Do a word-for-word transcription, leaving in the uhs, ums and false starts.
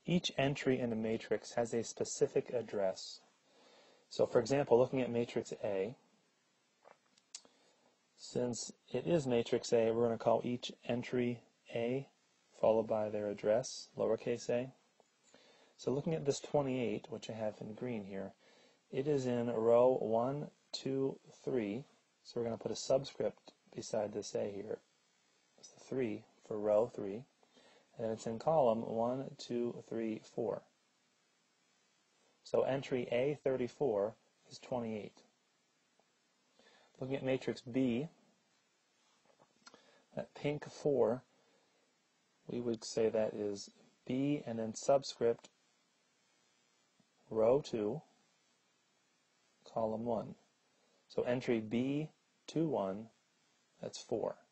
each entry in a matrix has a specific address. So for example, looking at matrix A, since it is matrix A, we're going to call each entry A, followed by their address, lowercase a. So looking at this twenty-eight, which I have in green here, it is in row one, two, three. So we're going to put a subscript beside this A here. It's the three for row three. And it's in column one, two, three, four. So entry A thirty-four is twenty-eight. Looking at matrix B, that pink four, we would say that is B and then subscript row two, column one. So entry B twenty-one, that's four.